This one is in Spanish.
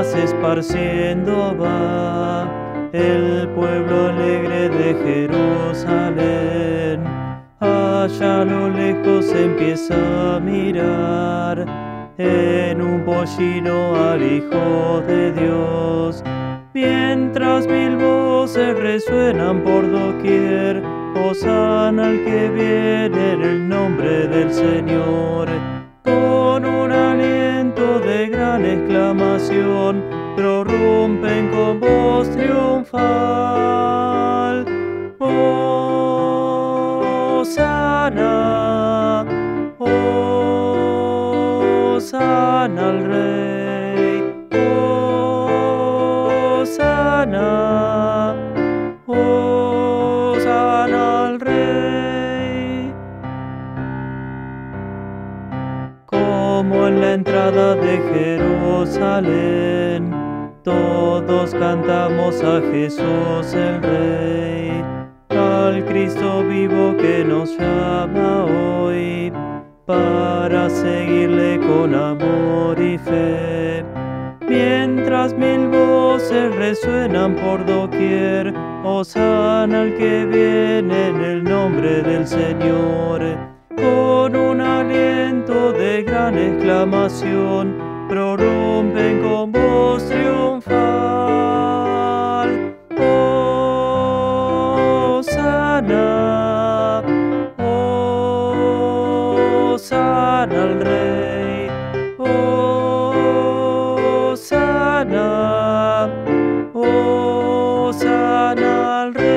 palmas esparciendo va el pueblo alegre de Jerusalén. Allá a lo lejos se empieza a mirar en un pollino al Hijo de Dios. Mientras mil voces resuenan por doquier, hosana al que viene en el nombre del Señor. Con un aliento de gran exclamación, prorrumpen con voz triunfal. Hosana, hosana al Rey, hosana, hosana al Rey. Como en la entrada de Jerusalén, todos cantamos a Jesús el Rey, al Cristo vivo que nos llama hoy, para seguirle con amor y fe. Mientras mil voces resuenan por doquier, hosana al que viene en el nombre del Señor. Con un aliento de gran exclamación, prorrumpen con voz triunfal. Hosana, hosana al Rey, hosana, hosana al Rey.